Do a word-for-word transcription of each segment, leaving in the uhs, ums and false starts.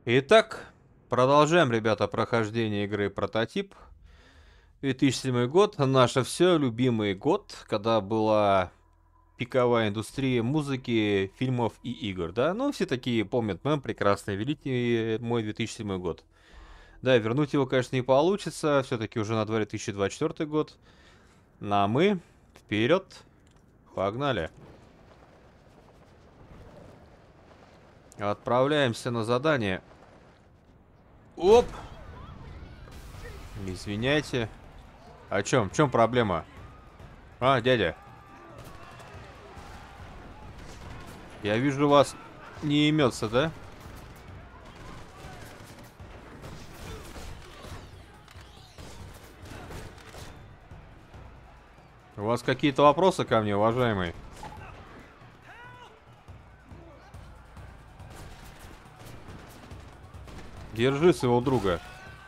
Итак, продолжаем, ребята, прохождение игры Прототип. две тысячи седьмой год, наш все любимый год, когда была пиковая индустрия музыки, фильмов и игр, да? Ну, все такие помнят мем прекрасный, великий мой две тысячи седьмой год. Да, вернуть его, конечно, не получится, все-таки уже на дворе две тысячи двадцать четвёртый год. Ну, а мы вперед, погнали. Отправляемся на задание. Оп! Извиняйте. О чем? В чем проблема? А, дядя. Я вижу, у вас не имется, да? У вас какие-то вопросы ко мне, уважаемый? Держи своего друга.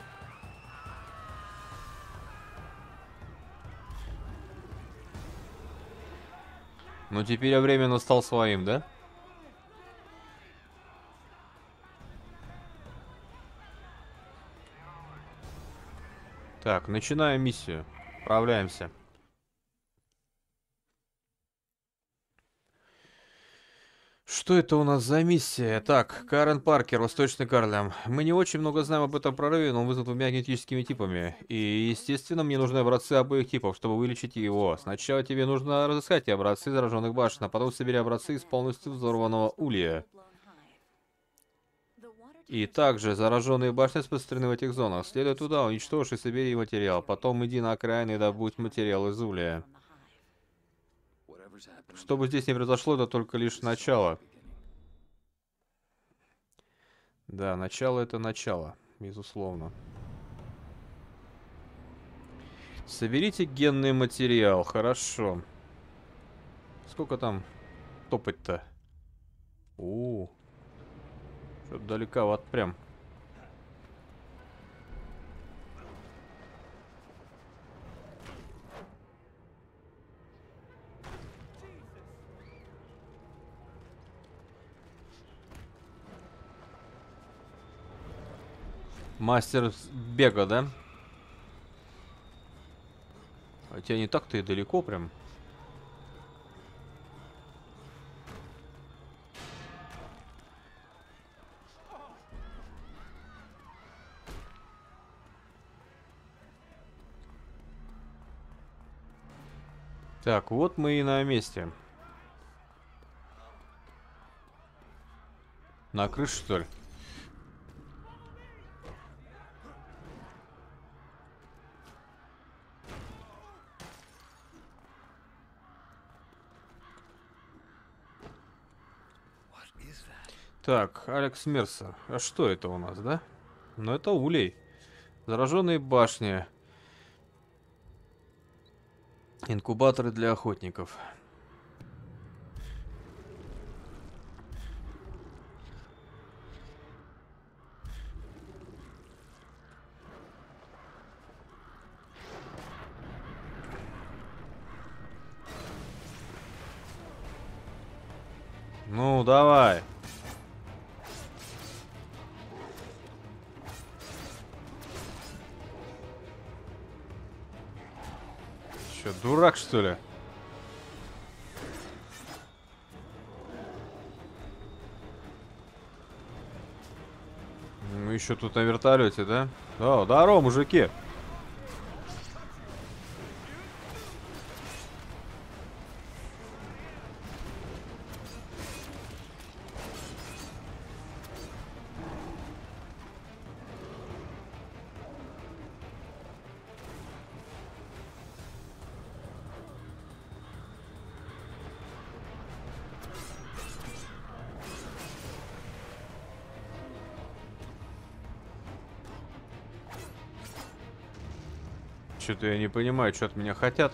Ну, теперь я временно стал своим, да? Так, начинаем миссию. Отправляемся. Что это у нас за миссия? Так, Карен Паркер, Восточный Гарлем. Мы не очень много знаем об этом прорыве, но он вызван двумя генетическими типами. И, естественно, мне нужны образцы обоих типов, чтобы вылечить его. Сначала тебе нужно разыскать эти образцы зараженных башен, а потом собери образцы из полностью взорванного улья. И также зараженные башни распространены в этих зонах. Следуй туда, уничтожь и собери материал. Потом иди на окраины и добудь материал из улья. Что бы здесь ни произошло, это только лишь начало. Да, начало это начало, безусловно. Соберите генный материал, хорошо. Сколько там топать-то? У, что-то далековато прям. Мастер бега, да? Хотя не так-то и далеко прям. Так, вот мы и на месте. На крыше, что ли? Так, Алекс Мерса. А что это у нас, да? Ну, это улей. Зараженные башни. Инкубаторы для охотников. Ну, давай. Че, дурак, что ли? Мы еще тут на вертолете, да? О, здорово, мужики. Что-то я не понимаю, что от меня хотят.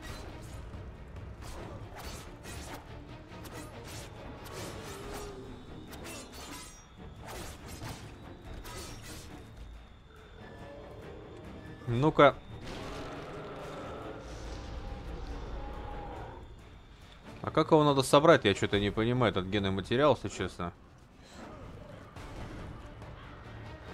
Ну-ка. А как его надо собрать? Я что-то не понимаю, этот генный материал, если честно.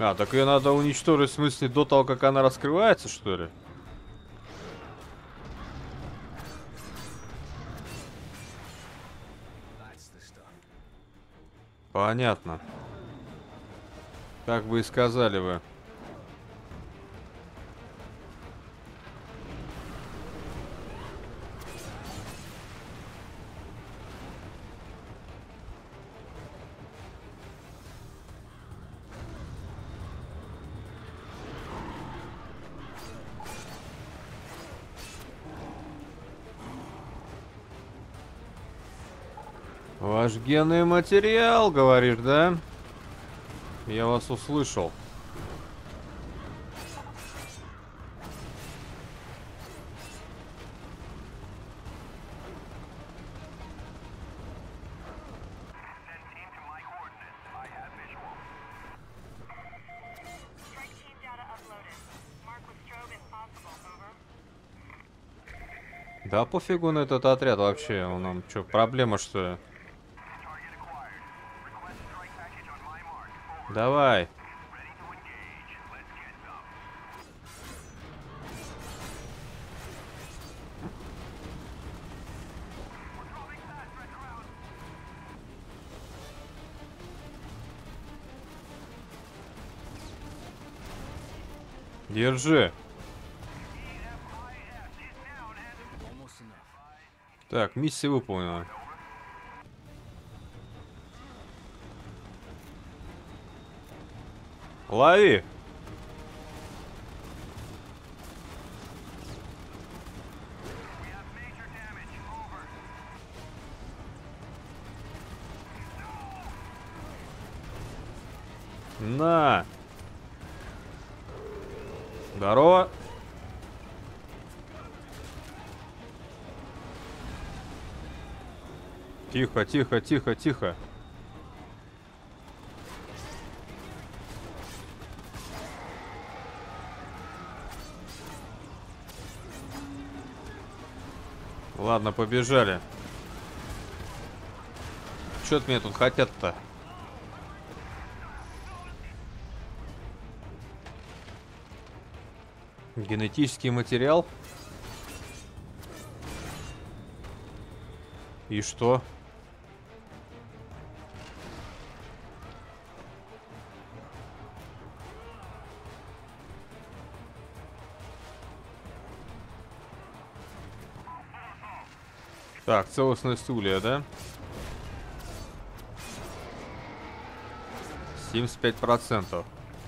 А, так ее надо уничтожить, в смысле, до того, как она раскрывается, что ли? Понятно. Как бы и сказали вы. Ваш генный материал, говоришь, да? Я вас услышал. Да пофигу на этот отряд вообще. Он нам что, проблема что ли? Давай. Держи. Так, миссия выполнена. Лови. На. Здорово. Тихо, тихо, тихо, тихо. Ладно, побежали. Чё от меня тут хотят-то? Генетический материал? И что? Так, целостность улья, да? семьдесят пять процентов.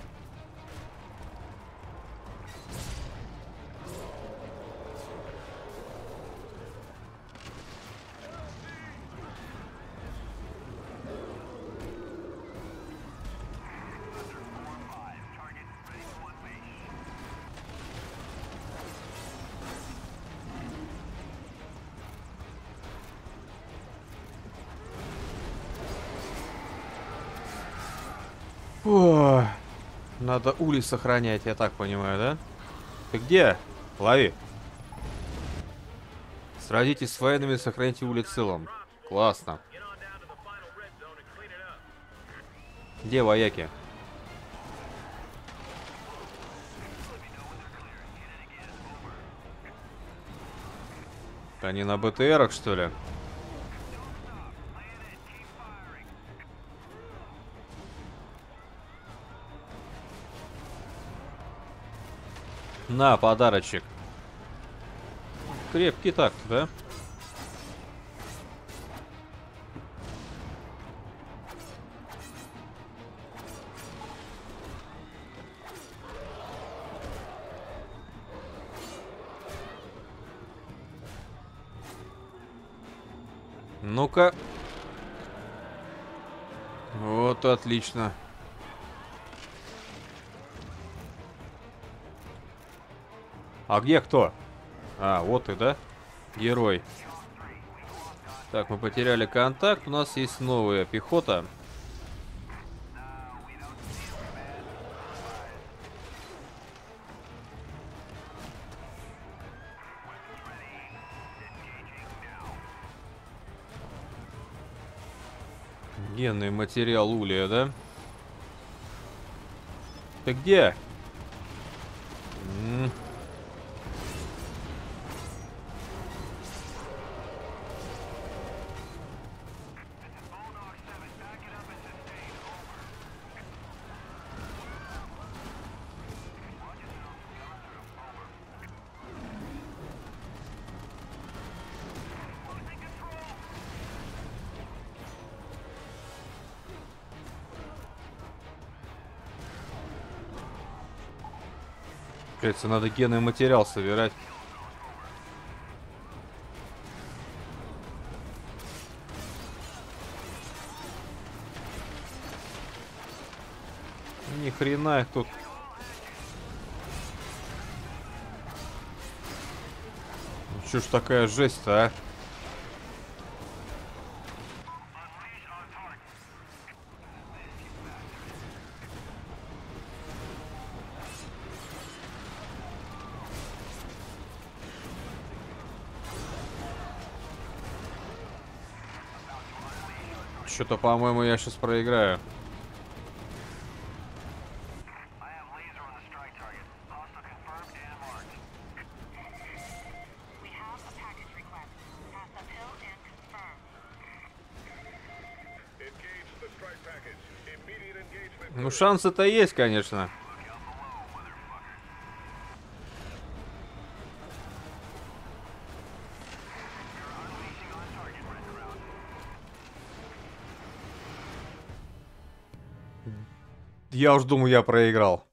О, надо улей сохранять, я так понимаю, да? Ты где? Лови. Сразитесь с военными, сохраните улей целым. Классно. Где вояки? Они на БТРах, что ли? На, подарочек. Крепкий так, да? Ну-ка. Вот, отлично. А где кто? А, вот ты, да? Герой. Так, мы потеряли контакт. У нас есть новая пехота. Генный материал улья, да? Ты где? М. Кажется, надо генный материал собирать. Ни хрена их тут. Ну, чё ж такая жесть-то, а? Что-то, по-моему, я сейчас проиграю. Ну, шансы-то есть, конечно. Я уж думаю, я проиграл.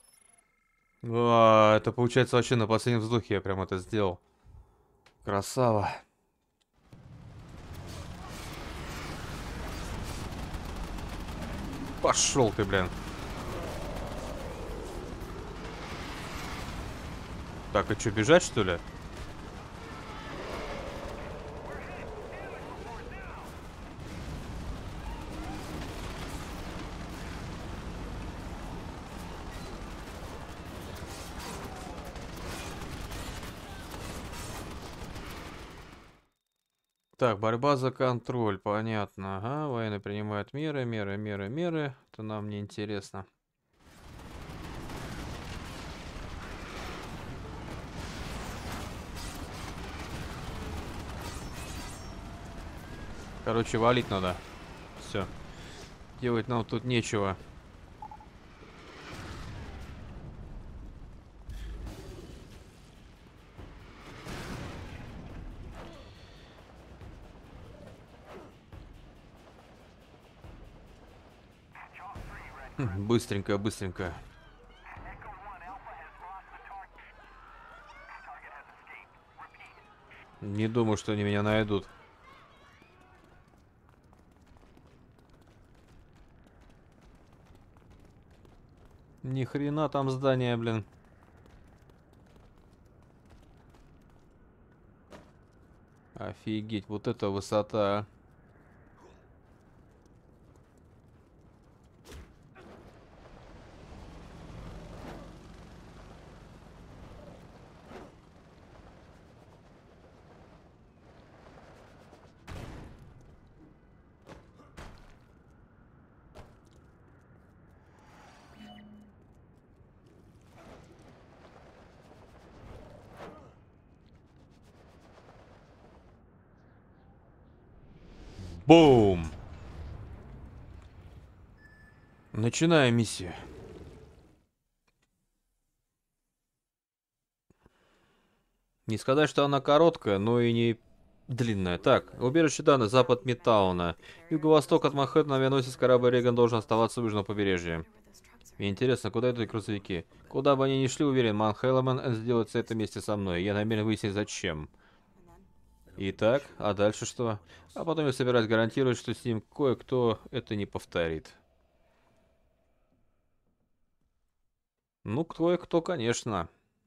А, это получается вообще на последнем вздохе я прям это сделал. Красава. Пошел ты, блин. Так, а что, бежать, что ли? Так, борьба за контроль, понятно. Ага, военные принимают меры, меры, меры, меры. Это нам не интересно. Короче, валить надо. Все. Делать нам тут нечего. Хм, быстренько, быстренько. Не думаю, что они меня найдут. Ни хрена там здание, блин. Офигеть, вот это высота. Бум! Начинаем миссию. Не сказать, что она короткая, но и не длинная. Так, убежище Дана, запад Мидтауна. Юго-восток от Манхэттена авианосец корабль Реган должен оставаться у южного побережья. Мне интересно, куда идут грузовики? Куда бы они ни шли, уверен, Манхеллмен сделает это вместе со мной. Я намерен выяснить, зачем. Итак, а дальше что? А потом я собираюсь гарантировать, что с ним кое-кто это не повторит. Ну, кое-кто, конечно.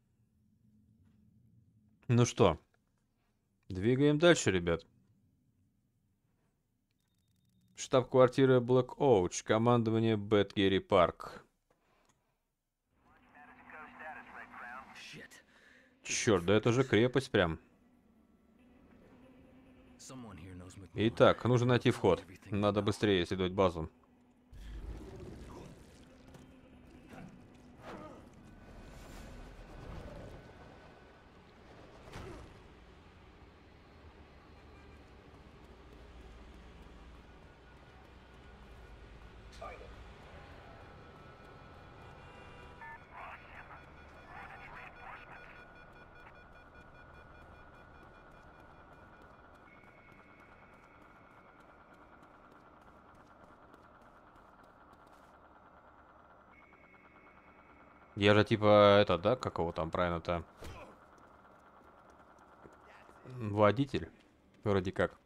Ну что, двигаем дальше, ребят. Штаб-квартира Блэк Оуч, командование Бэтгерри Парк. Черт, да это же крепость прям. Итак, нужно найти вход. Надо быстрее исследовать базу. Я же типа это, да, как его там правильно-то? Водитель. Вроде как.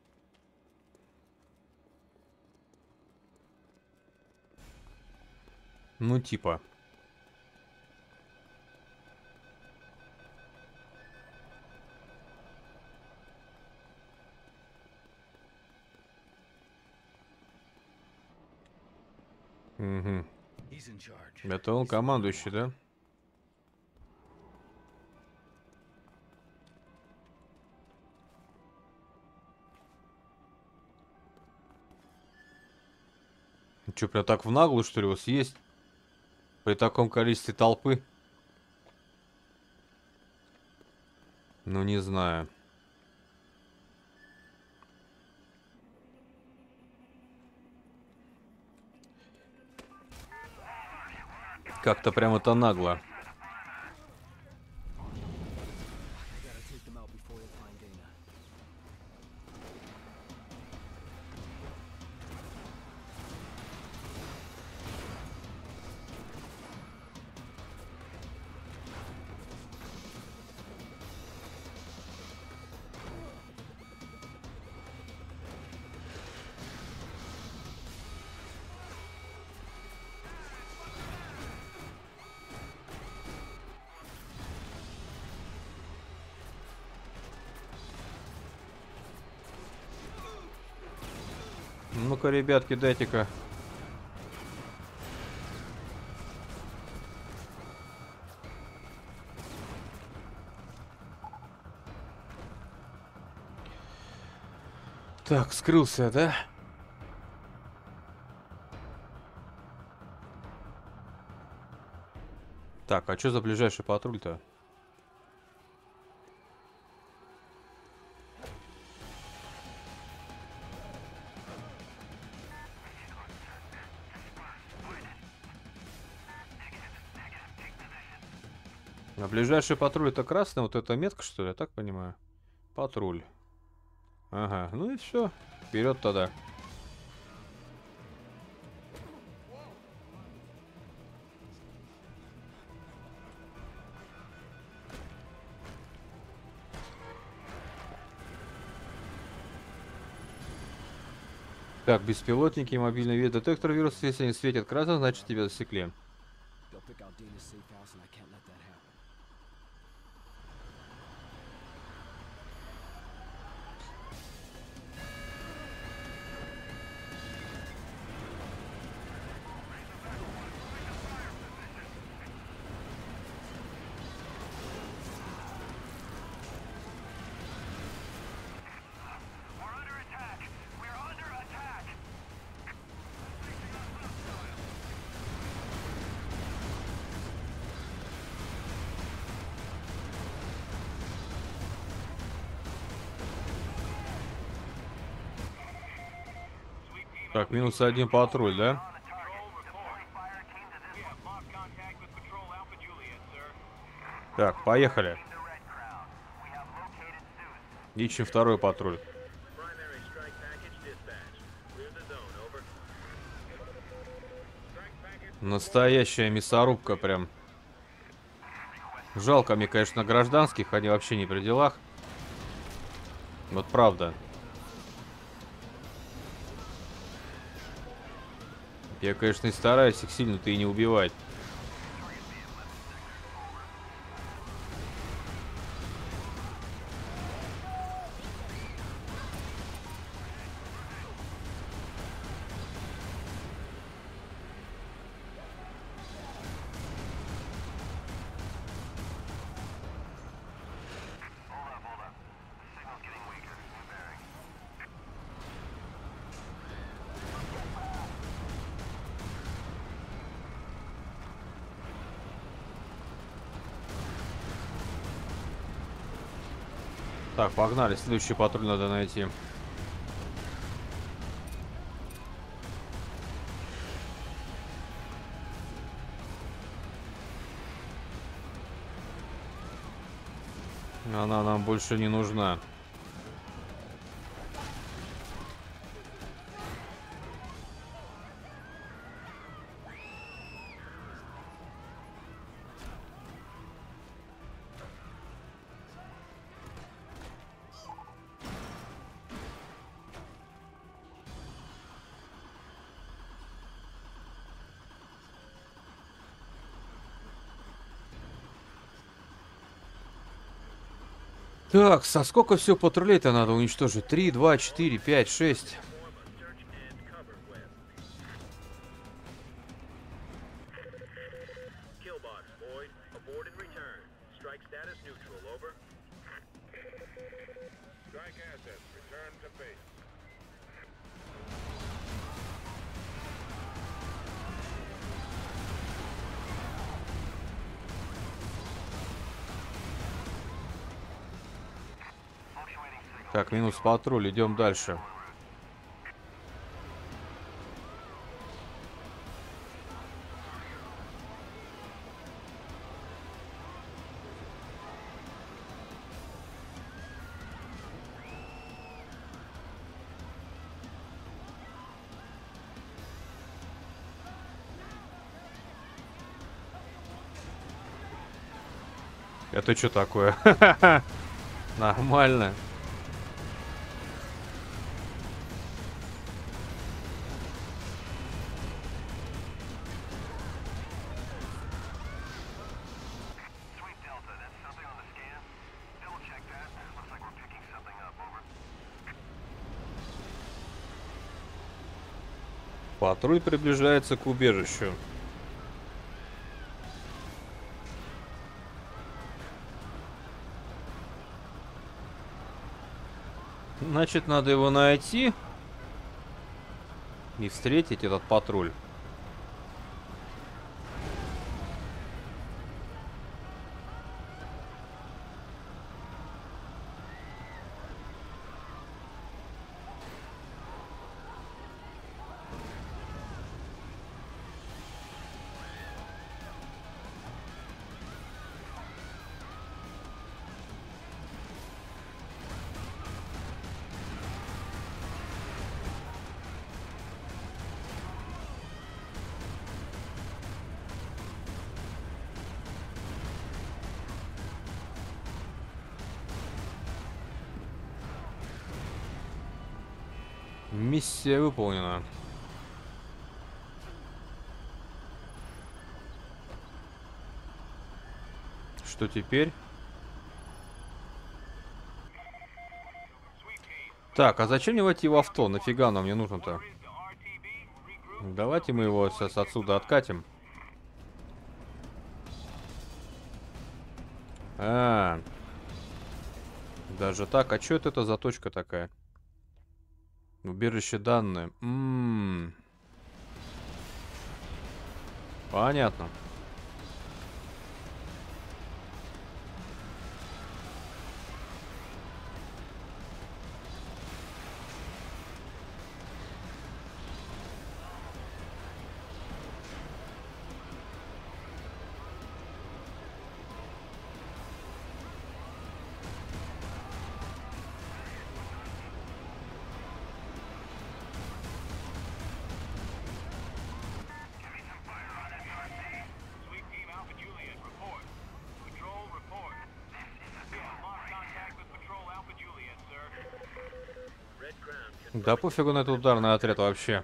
Ну типа. Угу. Это он командующий, да? Че, прям так в наглую, что ли, его съесть? При таком количестве толпы? Ну, не знаю. Как-то прям это нагло. Ну-ка, ребятки, дайте-ка. Так, скрылся, да? Так, а что за ближайший патруль-то? А ближайший патруль это красный, вот эта метка, что ли, я так понимаю? Патруль. Ага, ну и все. Вперед тогда. Так, беспилотники, мобильный вид, детектор вирусов, если они светят красным, значит тебя засекли. Так, минус один патруль, да? Так, поехали. Ищем второй патруль. Настоящая мясорубка прям. Жалко мне, конечно, гражданских, они вообще не при делах. Вот правда. Я, конечно, и стараюсь их сильно-то и не убивать. Так, погнали. Следующий патруль надо найти. Она нам больше не нужна. Так, со сколько все патрулей-то надо уничтожить? Три, два, четыре, пять, шесть. Так, минус патруль, идем дальше. Это что такое? Нормально. Патруль приближается к убежищу. Значит, надо его найти и встретить этот патруль. Миссия выполнена. Что теперь? Так, а зачем мне войти в авто? Нафига нам мне нужно-то? Давайте мы его сейчас отсюда откатим. А, даже так? А что это, это за точка такая? Убежище данные. М-м-м. Понятно. Да пофигу на этот ударный отряд вообще.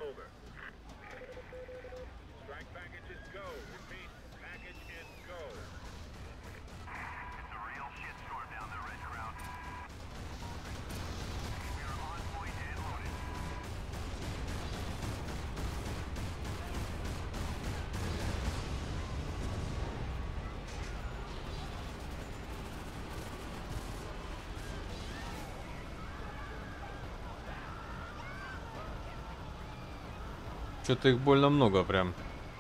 Что-то их больно много прям.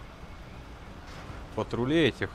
Патрулей этих.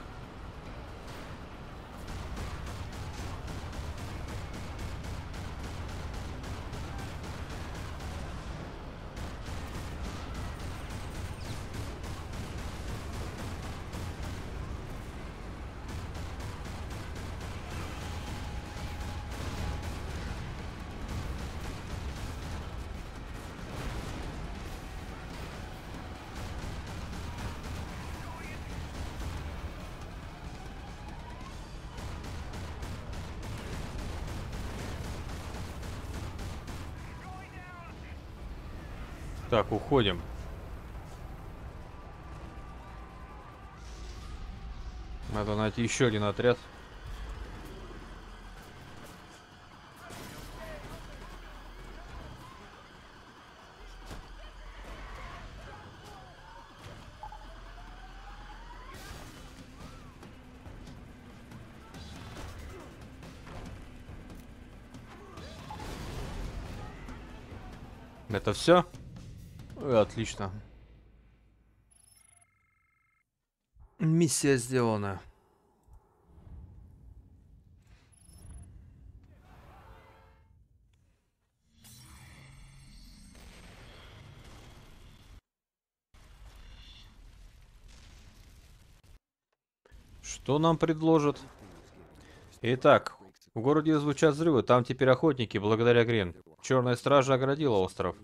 Так, уходим. Надо найти еще один отряд. Это все? Отлично. Миссия сделана. Что нам предложат? Итак, в городе звучат взрывы, там теперь охотники, благодаря Грин. Черная стража оградила остров.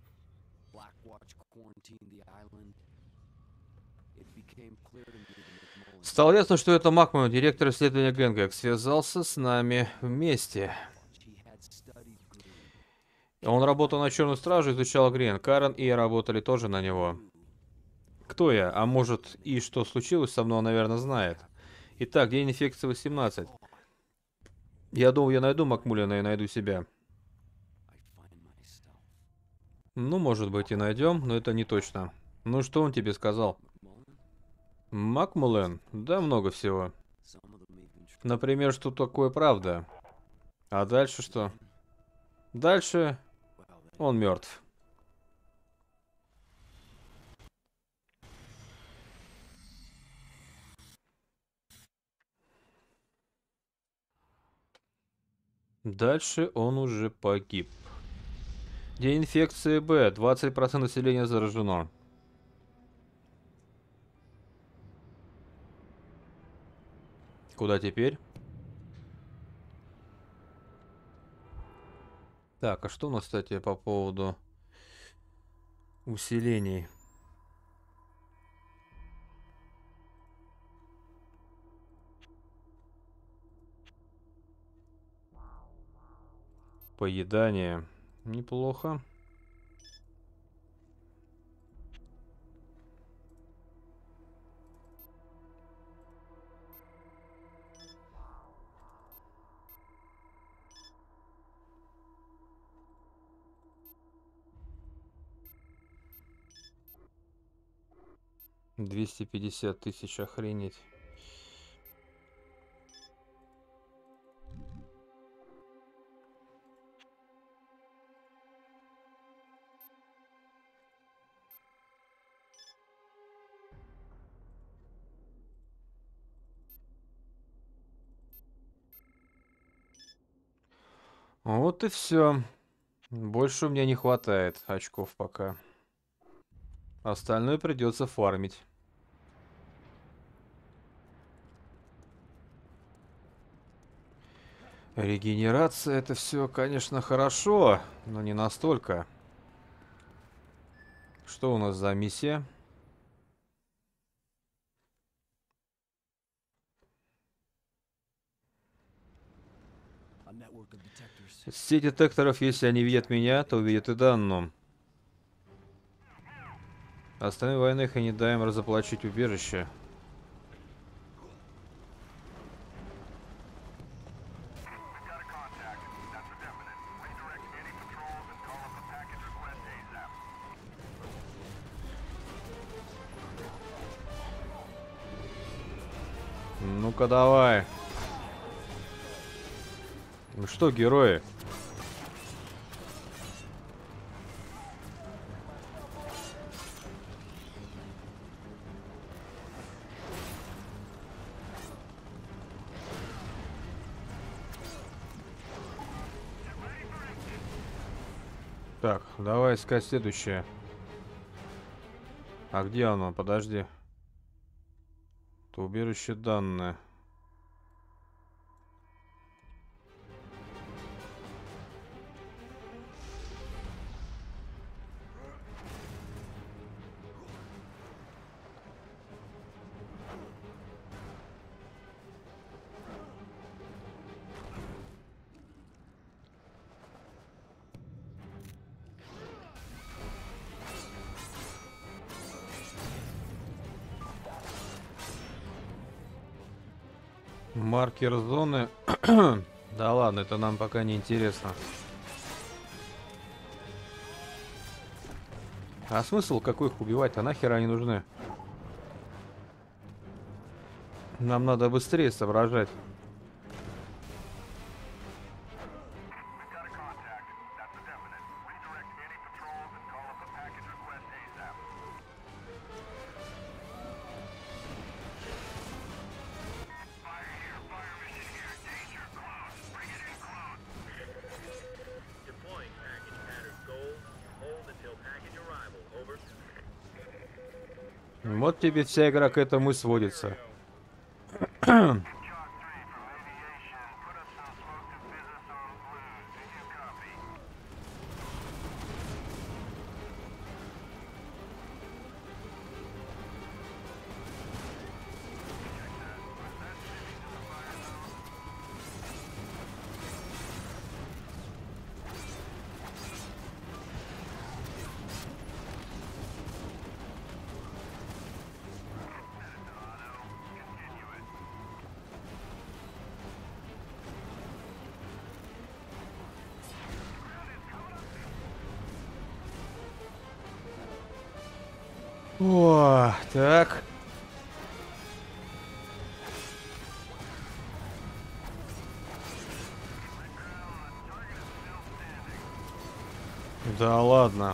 Стало ясно, что это Макман, директор исследования Гэнгак, связался с нами вместе. Он работал на Черную стражу, изучал Грин. Карен и я работали тоже на него. Кто я? А может и что случилось со мной, он, наверное, знает. Итак, день инфекции восемнадцать. Я думал, я найду Макмулина и найду себя. Ну, может быть, и найдем, но это не точно. Ну, что он тебе сказал? Макмулен? Да, много всего. Например, что такое правда. А дальше что? Дальше он мертв. Дальше он уже погиб. День инфекции Б. двадцать процентов населения заражено. Куда теперь? Так, а что у нас, кстати, по поводу усилений? Поедание. Неплохо. двести пятьдесят тысяч, охренеть. Вот и все. Больше у меня не хватает очков пока. Остальное придется фармить. Регенерация — это все, конечно, хорошо, но не настолько. Что у нас за миссия? Сеть детекторов, если они видят меня, то увидят и Данну. Остановим военных и не даем разоблачить убежище. Ну-ка давай. Ну что, герои? Так, давай искать следующее. А где оно? Подожди. То убежище данное. Маркер зоны. Да ладно, это нам пока не интересно. А смысл какой их убивать-то? Нахер они нужны? Нам надо быстрее соображать. Вот тебе вся игра к этому и сводится. О, так. Да ладно.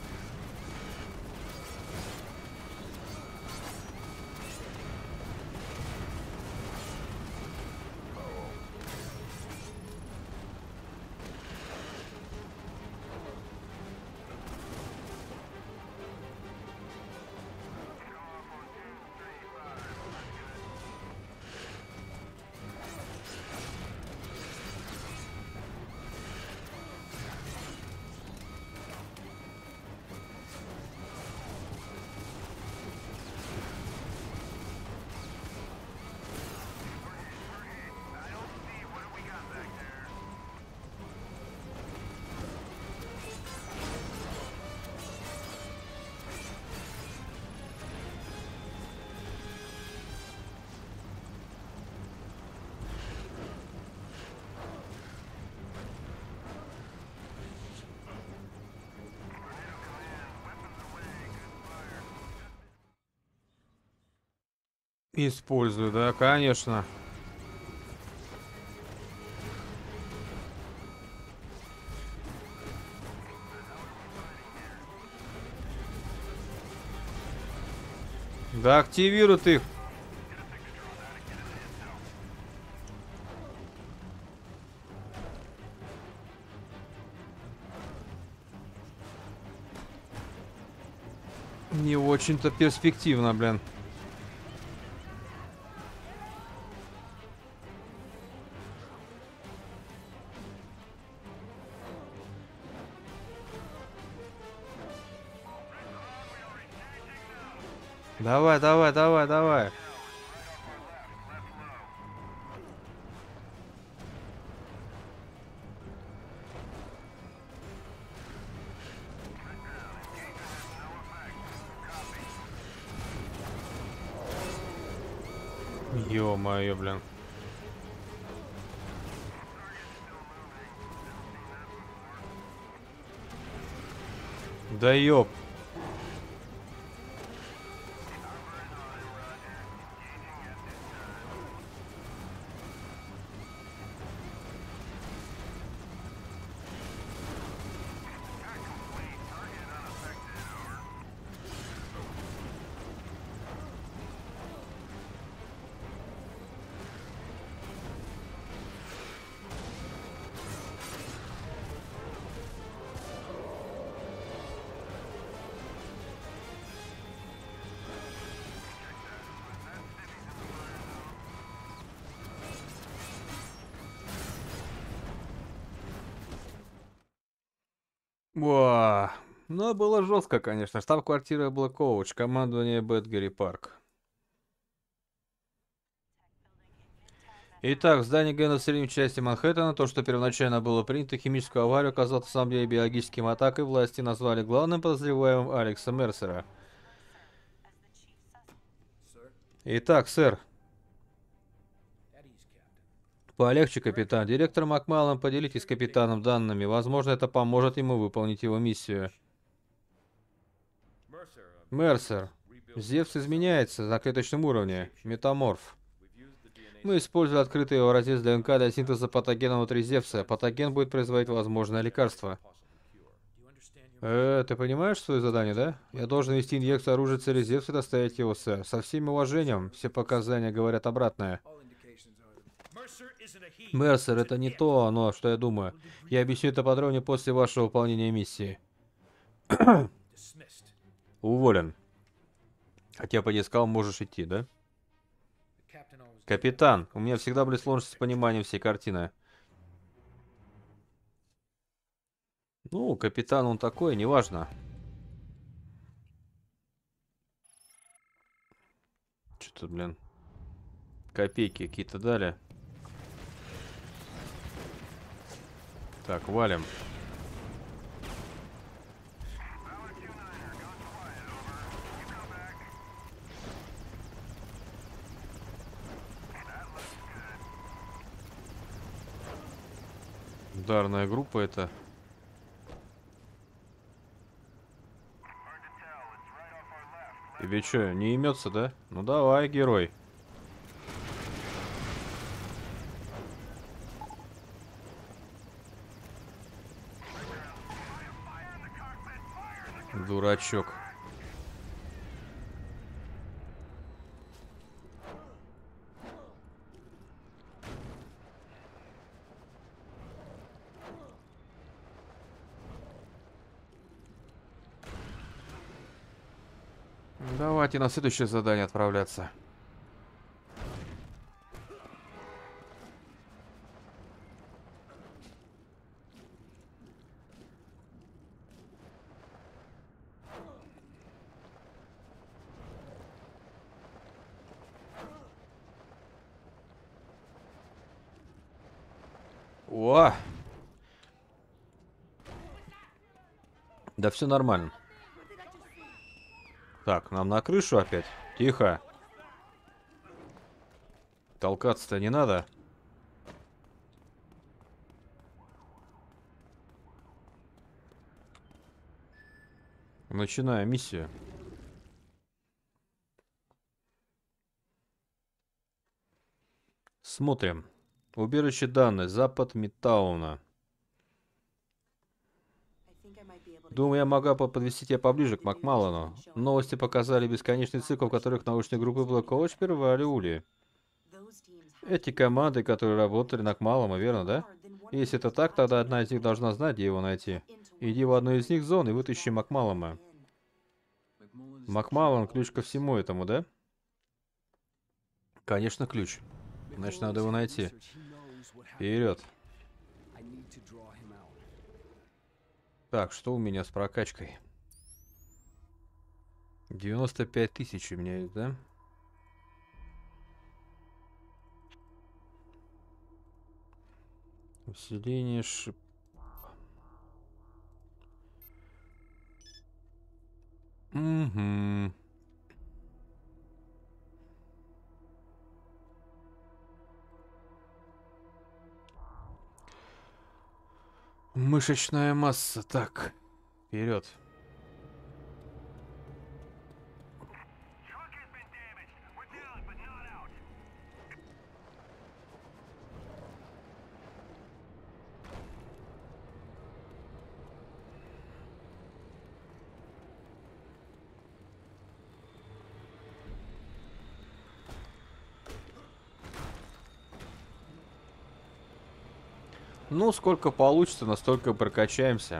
Использую, да, конечно. Да активируй ты их. Не очень-то перспективно, блин. Давай, давай, давай, давай. Ё-моё, блин. Да ёп. Уа. Ну, было жестко, конечно. Штаб-квартира Black Oak, командование Бэдгери Парк. Итак, здание Гена в средней части Манхэттена, то, что первоначально было принято химическую аварию, оказалось на самом деле биологическим атакой, власти назвали главным подозреваемым Алекса Мерсера. Итак, сэр. Полегче, капитан. Директор Макмаллан, поделитесь с капитаном данными. Возможно, это поможет ему выполнить его миссию. Мерсер. Зевс изменяется на клеточном уровне. Метаморф. Мы использовали открытый образец ДНК для синтеза патогена внутри Зевса. Патоген будет производить возможное лекарство. Э, ты понимаешь свое задание, да? Я должен ввести инъекцию оружия цели Зевса и доставить его, сэр. Со всем уважением, все показания говорят обратное. Мерсер, это не то, оно, что я думаю. Я объясню это подробнее после вашего выполнения миссии. Уволен. Хотя по тебе сказал, можешь идти, да? Капитан, у меня всегда были сложности с пониманием всей картины. Ну, капитан он такой, неважно. Что-то, блин, копейки какие-то дали. Так, валим. Ударная группа это. Тебе что, не имется, да? Ну давай, герой. Дурачок. Давайте на следующее задание отправляться. О! Да все нормально. Так, нам на крышу опять. Тихо. Толкаться-то не надо. Начинаем миссию. Смотрим. Убежище данных. Запад Мидтауна. Думаю, я могла бы подвести тебя поближе к Макмаллану. Новости показали бесконечный цикл, в которых научные группы Black Watch прервали Ули. Эти команды, которые работали на Макмаллана, верно, да? Если это так, тогда одна из них должна знать, где его найти. Иди в одну из них зон и вытащи Макмаллана. Макмаллан ключ ко всему этому, да? Конечно, ключ. Значит, надо его найти. Вперед. Так, что у меня с прокачкой? девяносто пять тысяч у меня есть, да? Усиление шип... Угу. Мышечная масса. Так, вперед. Ну, сколько получится, настолько прокачаемся.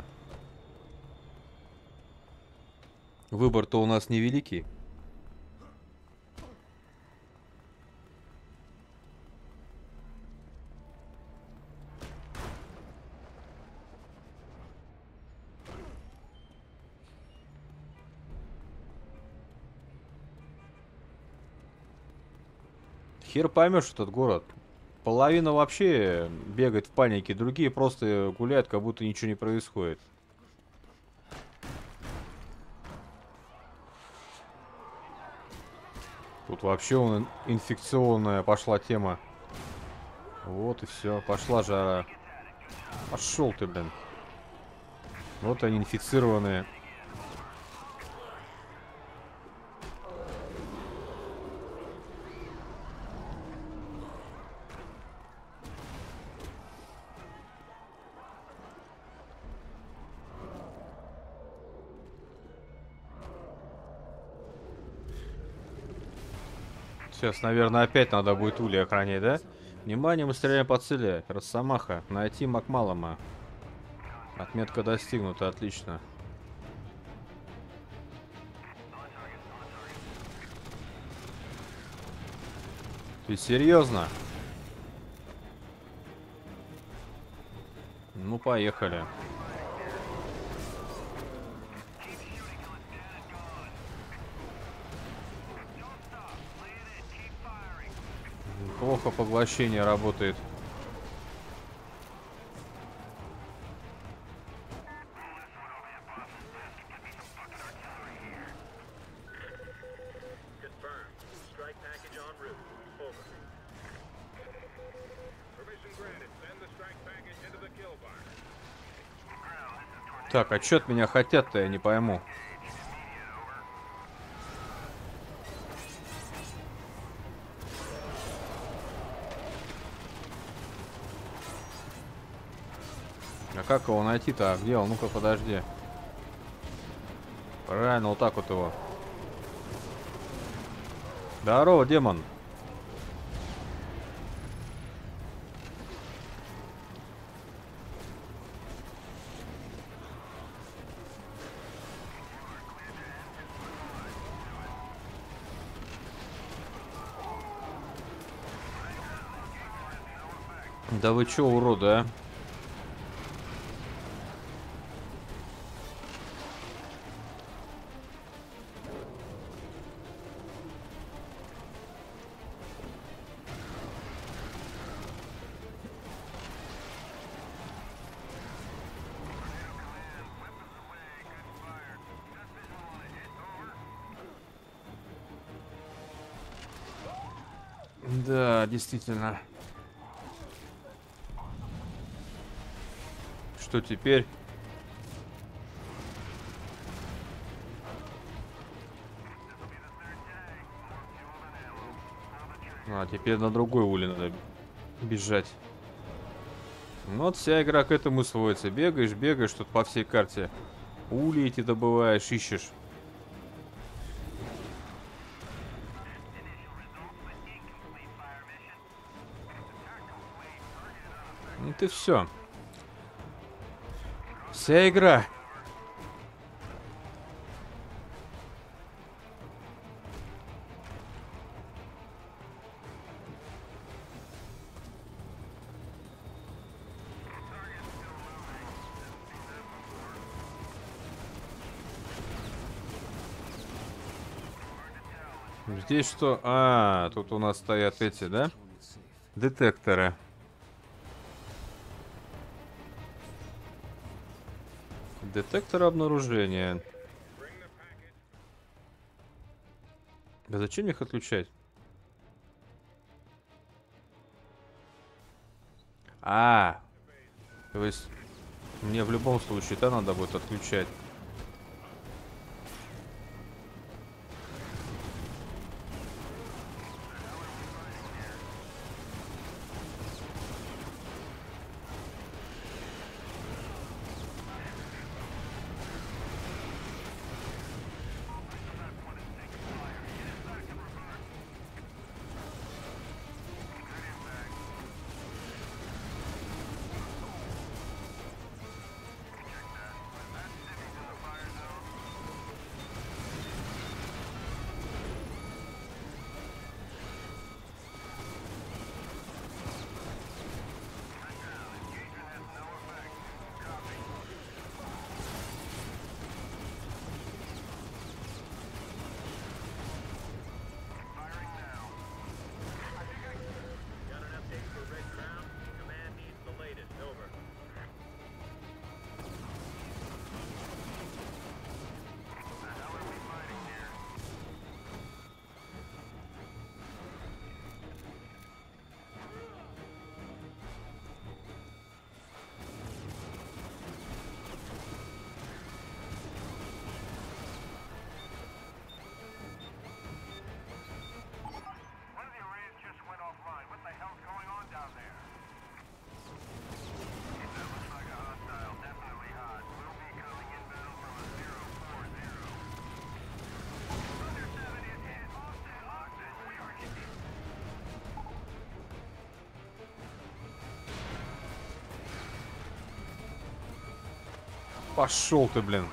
Выбор-то у нас невеликий. Хер поймешь этот город. Половина вообще бегает в панике, другие просто гуляют, как будто ничего не происходит. Тут вообще он инфекционная пошла тема. Вот и все, пошла жара. Пошел ты, блин. Вот они инфицированные. Сейчас, наверное, опять надо будет Ули охранять, да? Внимание, мы стреляем по цели. Росомаха. Найти Макмаллана. Отметка достигнута, отлично. Ты серьезно? Ну, поехали. Плохо поглощение работает. Так, а чё от меня хотят-то, я не пойму. А как его найти-то? А где он? Ну-ка, подожди. Правильно, вот так вот его. Здорово, демон. Да вы чё, уроды, а? Да, действительно. Что теперь? А, теперь на другой улей надо бежать. Ну вот вся игра к этому сводится. Бегаешь, бегаешь тут по всей карте. Ули эти добываешь, ищешь. Ну ты все. Вся игра. Здесь что? А, тут у нас стоят эти, да? Детекторы. Детектор обнаружения. Да зачем их отключать? А, то есть мне в любом случае, да, надо будет отключать. Пошел ты, блин.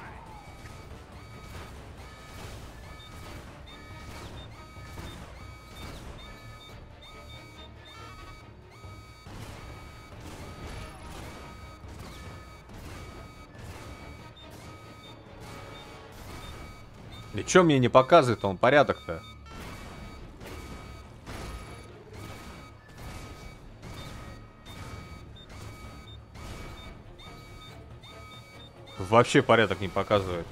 И чё мне не показывает он порядок-то? Вообще порядок не показывает.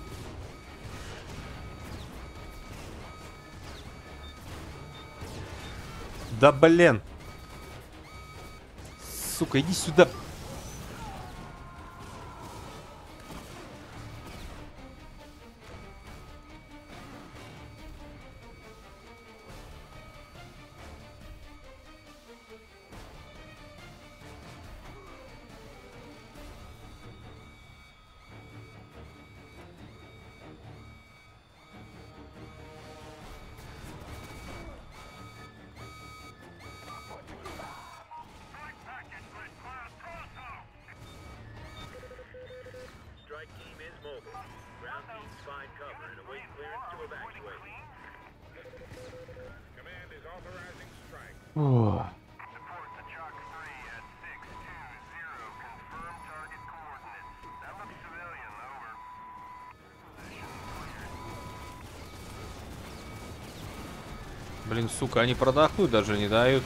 Да блин. Сука, иди сюда. О. Блин, сука, они продохнуть даже не дают.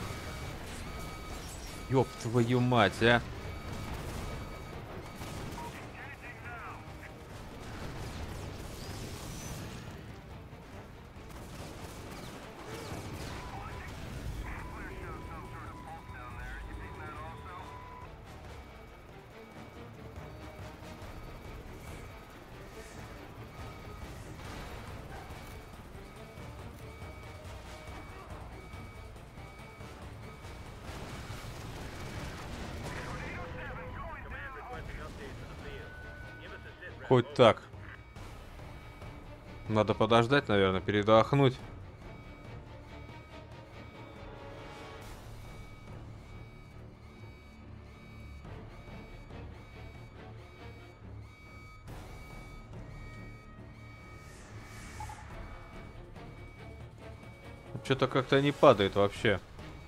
Ёб твою мать, а. Хоть так. Надо подождать, наверное, передохнуть. Что-то как-то не падает вообще.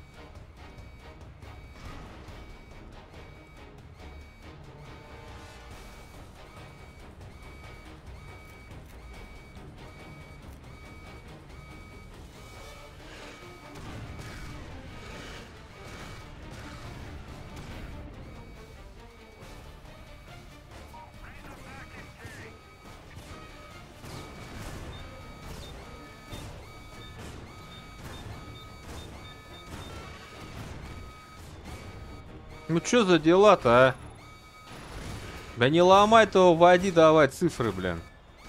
Ну что за дела-то, а? Да не ломай-то, вводи давай цифры, блин.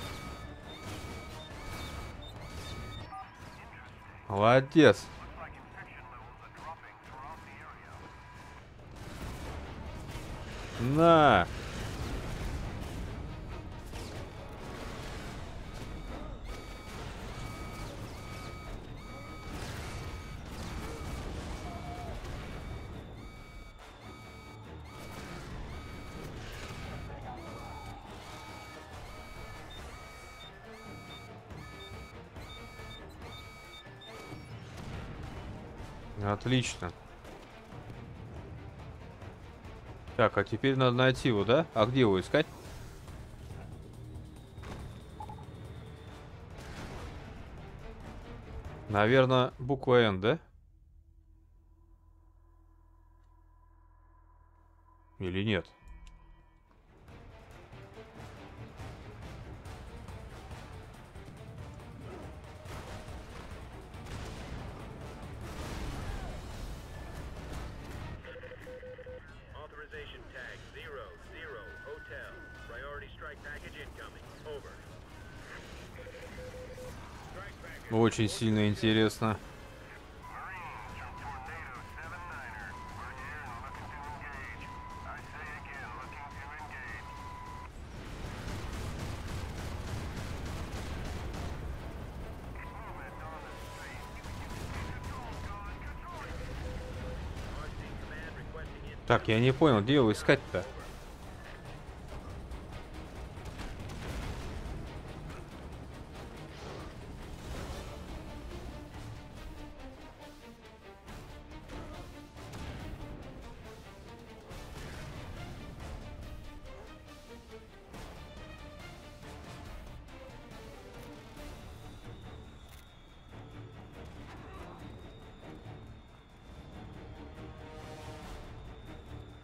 Молодец. На. Отлично. Так, а теперь надо найти его, да? А где его искать? Наверное, буква Н, да? Или нет? Очень сильно интересно. Так, я не понял, где его искать-то?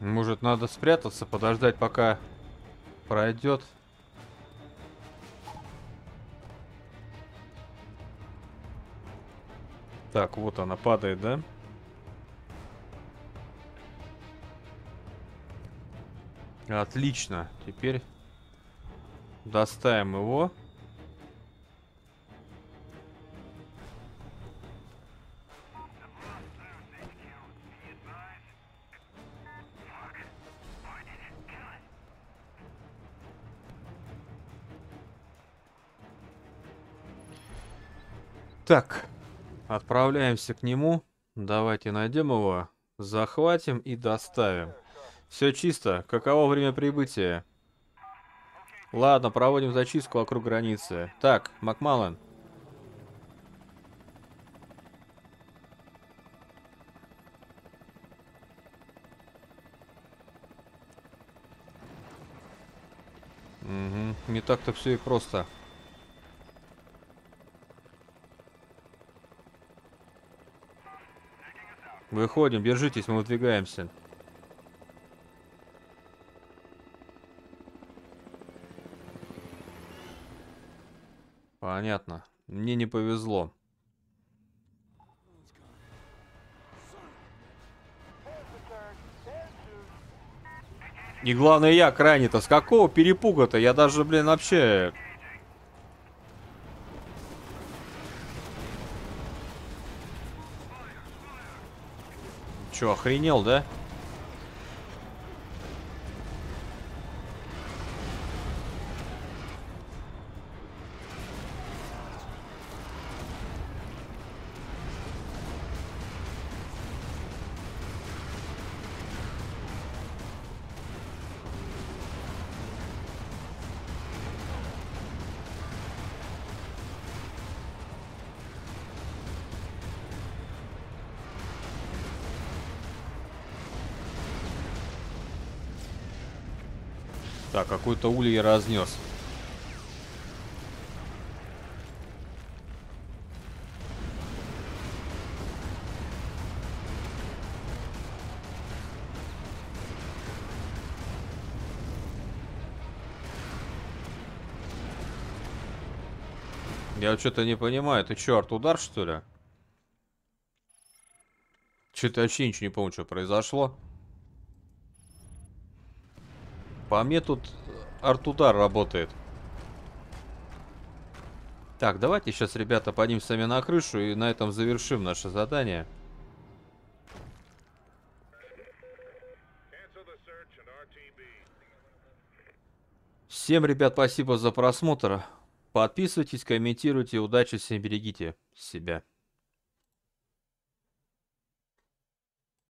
Может, надо спрятаться, подождать, пока пройдет. Так, вот она падает, да? Отлично. Теперь доставим его. Так, отправляемся к нему. Давайте найдем его, захватим и доставим. Все чисто. Каково время прибытия? Ладно, проводим зачистку вокруг границы. Так, Макмаллен. Угу. Не так-то все и просто. Выходим, держитесь, мы выдвигаемся. Понятно. Мне не повезло. И главное, я крайне-то. С какого перепуга-то? Я даже, блин, вообще... Чё, охренел, да? Так, какой-то улей я разнес. Я что-то не понимаю. Ты чё, арт-удар, что ли? Что-то вообще ничего не помню, что произошло. По мне тут арт-удар работает. Так, давайте сейчас, ребята, поднимемся на крышу и на этом завершим наше задание. Всем, ребят, спасибо за просмотр. Подписывайтесь, комментируйте. Удачи, всем берегите себя.